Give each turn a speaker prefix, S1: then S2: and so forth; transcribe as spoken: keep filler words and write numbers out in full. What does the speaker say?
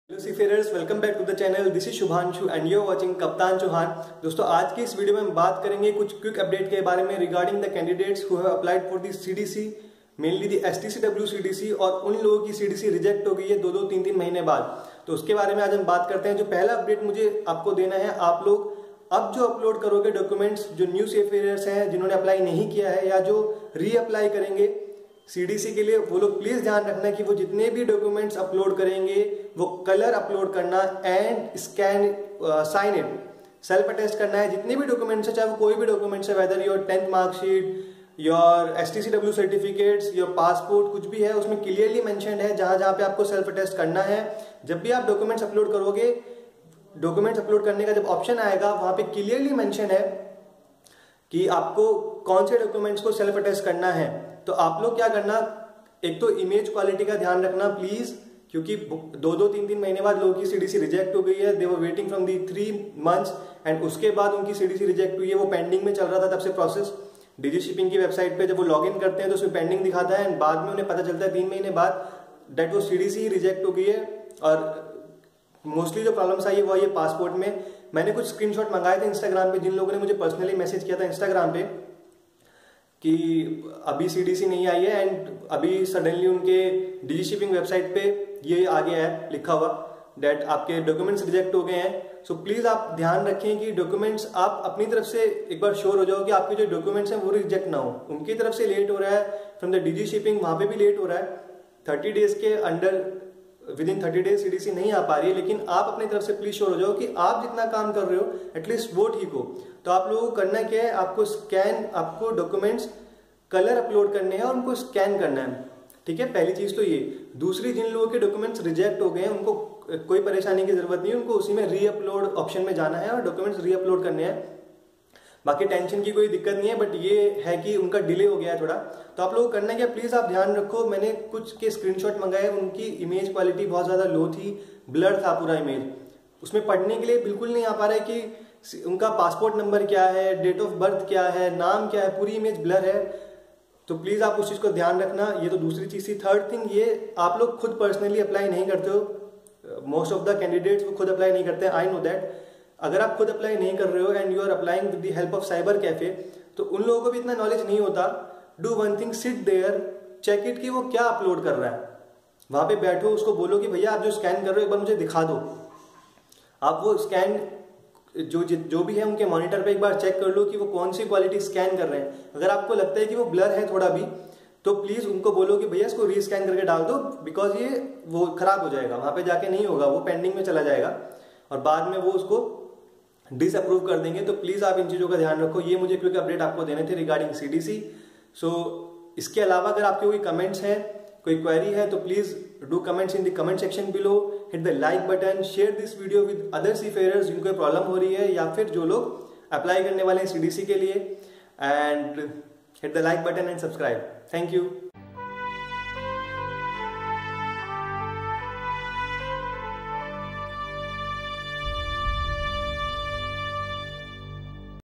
S1: Hello seafarers, welcome back to the channel. This is Shubhanshu and you are watching Kaptaan Chauhan. दोस्तों, आज की इस video में हम बात करेंगे कुछ क्विक अपडेट के बारे में regarding the candidates who have applied for the CDC, mainly the STCW CDC, और उन लोगों की सीडीसी रिजेक्ट हो गई है दो दो तीन तीन महीने बाद। तो उसके बारे में आज हम बात करते हैं। जो पहला अपडेट मुझे आपको देना है, आप लोग अब जो अपलोड करोगे डॉक्यूमेंट्स, जो न्यू सीफेरर्स हैं जिन्होंने अप्लाई नहीं किया है या जो री अप्लाई करेंगे सीडीसी के लिए, वो लोग प्लीज ध्यान रखना कि वो जितने भी डॉक्यूमेंट्स अपलोड करेंगे वो कलर अपलोड करना and scan sign it, self attest करना है। जितने भी डॉक्यूमेंट्स है, चाहे वो कोई भी डॉक्यूमेंट्स है, whether your tenth marksheet, your STCW certificates, your passport, कुछ भी है, उसमें क्लियरली मेंशन्ड है जहां जहां पे आपको सेल्फ अटेस्ट करना है। जब भी आप डॉक्यूमेंट्स अपलोड करोगे, डॉक्यूमेंट्स अपलोड करने का जब ऑप्शन आएगा, वहां पे क्लियरली मेंशन है कि आपको कौन से डॉक्यूमेंट्स को सेल्फ अटेस्ट करना है। तो आप लोग क्या करना, एक तो इमेज क्वालिटी का ध्यान रखना प्लीज, क्योंकि दो दो तीन तीन महीने बाद लोगों की सीडीसी रिजेक्ट हो गई है। They were waiting from the three months and उसके बाद उनकी सीडीसी रिजेक्ट हुई है। वो पेंडिंग में चल रहा था तब से प्रोसेस। डिजी शिपिंग की वेबसाइट पे जब वो लॉग इन करते हैं तो उसमें पेंडिंग दिखाता है एंड बाद में उन्हें पता चलता है तीन महीने बाद डेट वो सीडीसी रिजेक्ट हो गई है। और मोस्टली जो प्रॉब्लम्स आई है वो आई है पासपोर्ट में। मैंने कुछ स्क्रीनशॉट मंगाए थे इंस्टाग्राम पे, जिन लोगों ने मुझे पर्सनली मैसेज किया था इंस्टाग्राम पे कि अभी सीडीसी नहीं आई है एंड अभी सडनली उनके डिजी शिपिंग वेबसाइट पे ये आ गया है लिखा हुआ डेट आपके डॉक्यूमेंट्स रिजेक्ट हो गए हैं। सो प्लीज आप ध्यान रखें कि डॉक्यूमेंट्स आप अपनी तरफ से एक बार श्योर हो जाओ कि आपके जो डॉक्यूमेंट्स हैं वो रिजेक्ट ना हो। उनकी तरफ से लेट हो रहा है फ्रॉम द डिजी शिपिंग, वहां पे भी लेट हो रहा है। थर्टी डेज के under within thirty days CDC नहीं आ पा रही है, लेकिन आप अपनी तरफ से प्लीज श्योर हो जाओ कि आप जितना काम कर रहे हो एटलीस्ट वो ठीक हो। तो आप लोगों को करना क्या है, आपको स्कैन, आपको डॉक्यूमेंट्स कलर अपलोड करने हैं और उनको स्कैन करना है। ठीक है, पहली चीज तो ये। दूसरी, जिन लोगों के डॉक्यूमेंट्स रिजेक्ट हो गए हैं उनको कोई परेशानी की जरूरत नहीं है, उनको उसी में री अपलोड ऑप्शन में जाना है और डॉक्यूमेंट्स री अपलोड करने हैं। बाकी टेंशन की कोई दिक्कत नहीं है, बट ये है कि उनका डिले हो गया है थोड़ा। तो आप लोगों को करना क्या, प्लीज आप ध्यान रखो। मैंने कुछ के स्क्रीनशॉट मंगाए, उनकी इमेज क्वालिटी बहुत ज्यादा लो थी, ब्लर था पूरा इमेज, उसमें पढ़ने के लिए बिल्कुल नहीं आ पा रहा है कि उनका पासपोर्ट नंबर क्या है, डेट ऑफ बर्थ क्या है, नाम क्या है, पूरी इमेज ब्लर है। तो प्लीज आप उस चीज को ध्यान रखना। ये तो दूसरी चीज थी। थर्ड थिंग, ये आप लोग खुद पर्सनली अप्लाई नहीं करते हो। मोस्ट ऑफ द कैंडिडेट्स वो खुद अप्लाई नहीं करते हैं, आई नो दैट। अगर आप खुद अप्लाई नहीं कर रहे हो and you are applying with the help of cyber cafe, तो उन लोगों को भी इतना नॉलेज नहीं होता। Do one thing, sit there, check it कि वो क्या अपलोड कर रहा है। वहां पे बैठो, उसको बोलो कि भैया आप जो स्कैन कर रहे हो एक बार मुझे दिखा दो। आप वो स्कैन जो जो भी है उनके मॉनिटर पे एक बार चेक कर लो कि वो कौन सी क्वालिटी स्कैन कर रहे हैं। अगर आपको लगता है कि वो ब्लर है थोड़ा भी, तो प्लीज उनको बोलो कि भैया इसको रीस्कैन करके डाल दो, बिकॉज ये वो खराब हो जाएगा, वहां पे जाके नहीं होगा, वो पेंडिंग में चला जाएगा और बाद में वो उसको डिसअप्रूव कर देंगे। तो प्लीज आप इन चीजों का ध्यान रखो। ये मुझे क्विक अपडेट आपको देने थे रिगार्डिंग सीडीसी। सो इसके अलावा अगर आपके कोई कमेंट्स हैं, कोई क्वेरी है, तो please do comments in the comment section below. Hit the like button, share this video with other seafarers जिनको प्रॉब्लम हो रही है या फिर जो लोग अप्लाई करने वाले हैं सीडीसी के लिए, and hit the like button and subscribe. Thank you.